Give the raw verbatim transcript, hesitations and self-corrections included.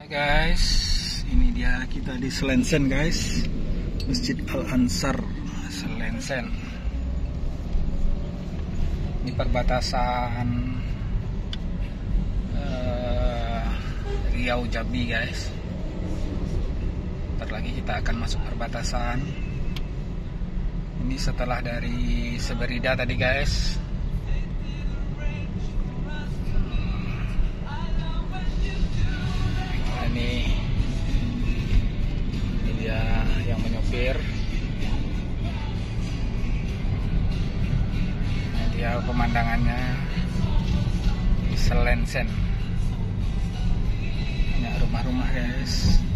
Guys, ini dia kita di Selensen guys, Masjid Al Ansar Selensen. Ini perbatasan uh, Riau Jambi guys. Bentar lagi kita akan masuk perbatasan. Ini setelah dari Seberida tadi guys. Ini, ini dia yang menyopir. Ini dia pemandangannya di Selensen. Banyak rumah-rumah guys.